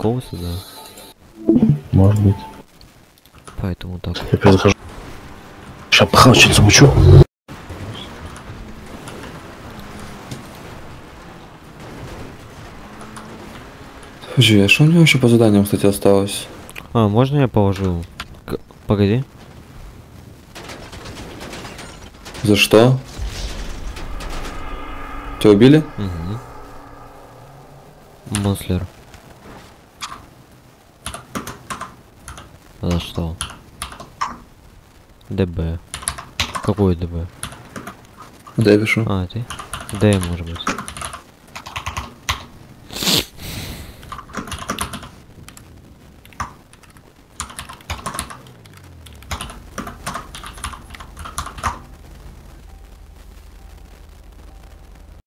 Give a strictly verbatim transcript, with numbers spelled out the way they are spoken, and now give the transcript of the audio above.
Коуса, да. Может быть. Поэтому так. Я опять захожу. Сейчас пахал, чуть замучу. Слушай, а что у него еще по заданиям, кстати, осталось? А, можно я положу? К... Погоди. За что? Тебя убили? Угу. Монслер. За что? ДБ. Какой ДБ? Да, я пишу. А, ты? Д, может быть.